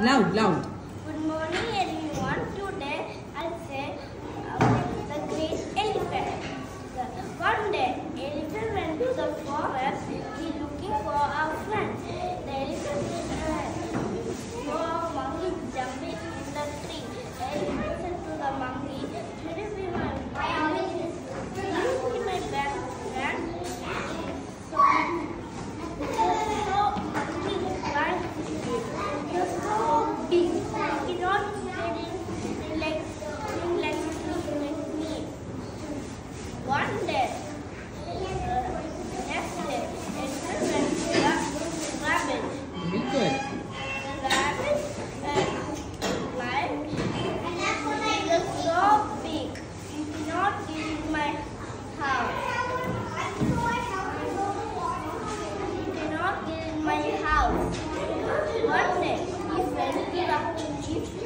Loud, loud. Good morning everyone. Today I'll say the great elephant. One day, elephant went to the forest. He looking for a friend. The elephant saw a monkey jumping in the tree. The elephant said to the monkey, "Should you be my friend? You be my best friend." So monkey replied, "You're so big. You cannot get in like me." One day, next day, elephant went to the rabbit. Very good. The rabbit replied, "You're so big. You cannot get in my house. You cannot get in my house." One day, he went to the tree.